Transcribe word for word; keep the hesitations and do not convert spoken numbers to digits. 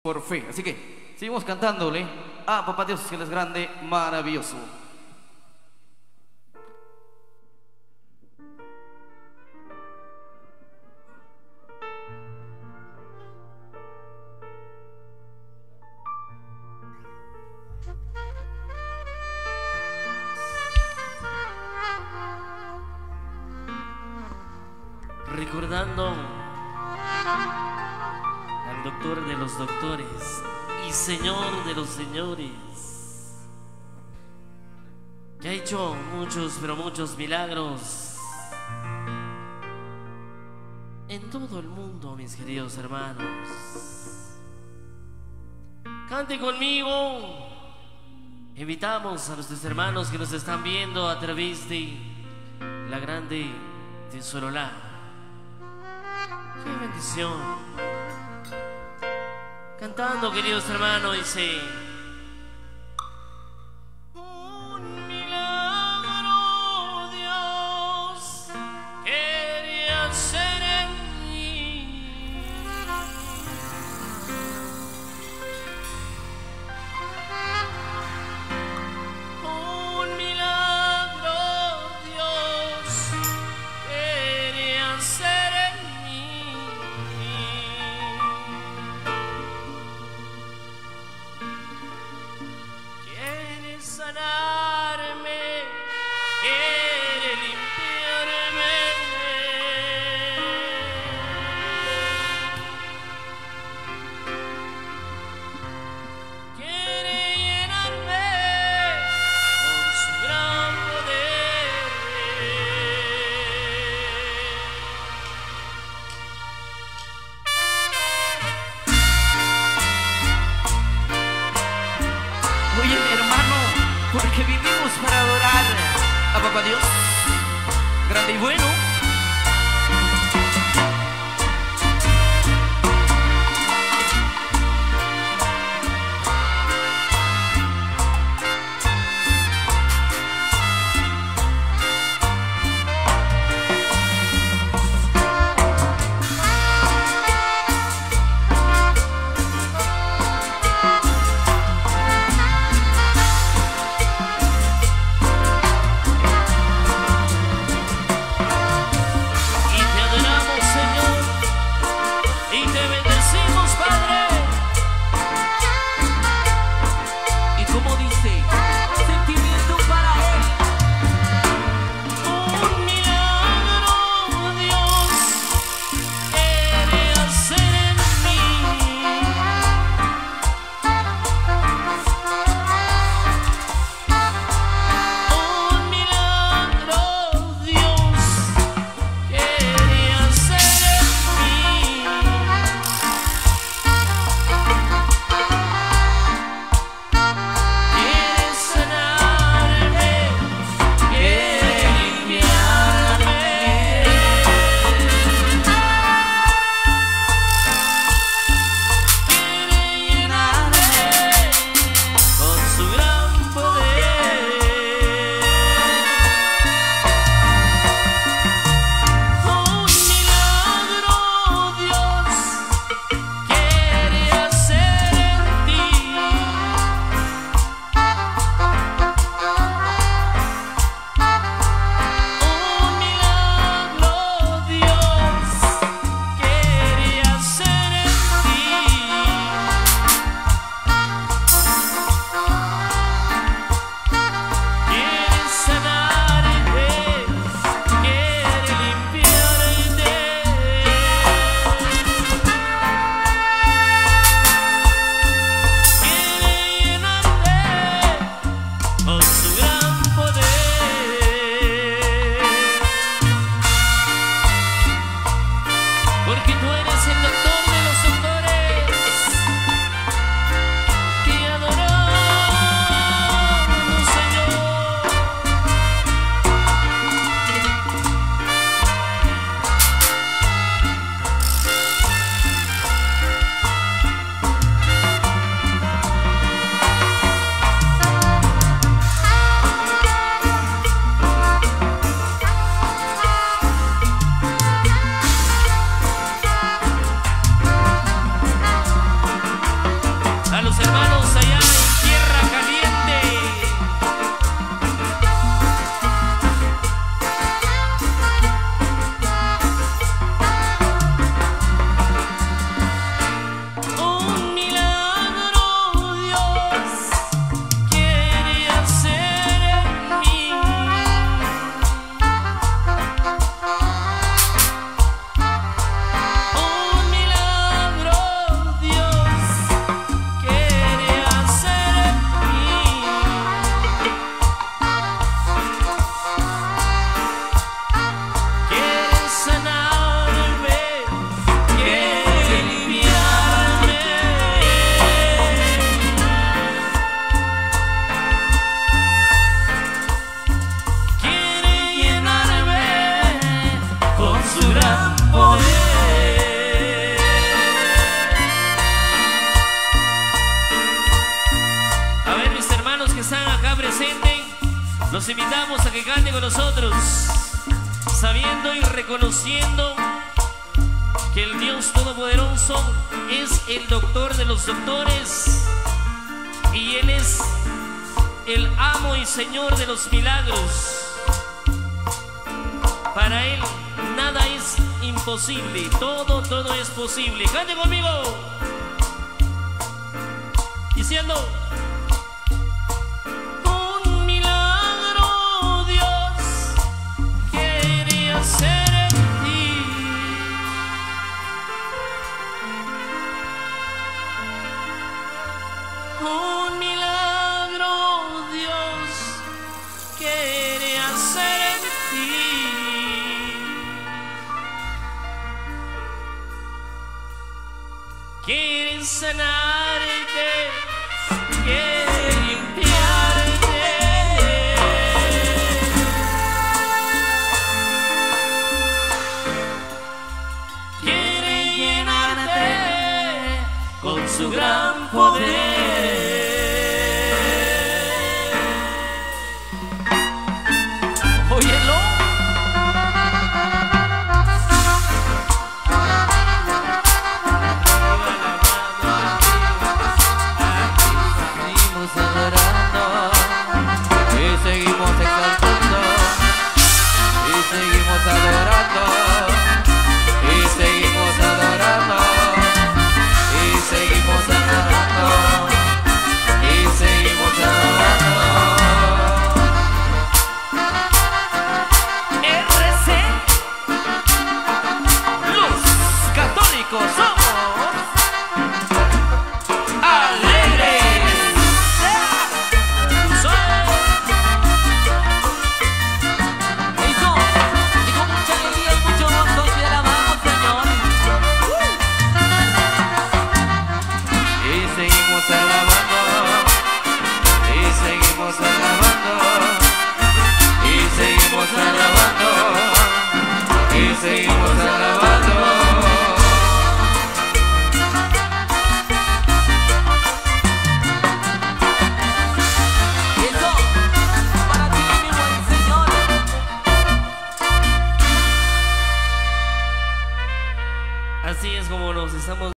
por fe. Así que seguimos cantándole a Papá Dios, que Él es grande, maravilloso. Recordando al doctor de los doctores y señor de los señores, que ha hecho muchos, pero muchos milagros en todo el mundo, mis queridos hermanos. Cante conmigo. Invitamos a nuestros hermanos que nos están viendo a través de la grande de Sololá. ¡Qué bendición! Cantando, queridos hermanos, dice: un milagro Dios quería hacer en mí. Un milagro Dios quería hacer en mí. Sanarme, quiere limpiarme, quiere llenarme con su gran poder. Oye, mi hermano, porque vivimos para adorar a Papá Dios, grande y bueno. Los invitamos a que canten con nosotros, sabiendo y reconociendo que el Dios Todopoderoso es el doctor de los doctores y Él es el amo y Señor de los milagros. Para Él nada es imposible, todo, todo es posible. ¡Cante conmigo! Diciendo: un milagro Dios quiere hacer en ti. Un milagro Dios quiere hacer en ti. Quiere sanarte, quiere limpiarte, quiere llenarte con su gran poder. Óyelo. Seguimos adorando y seguimos exaltando y seguimos adorando y seguimos adorando y seguimos adorando y seguimos adorando. R C, los católicos somos alegres. Eso, y con mucha alegría y mucho gozo te alabamos, Señor. Y seguimos alabando, y seguimos alabando, y seguimos alabando, y seguimos alabando. Eso, para ti, mi buen Señor. Así es como nos estamos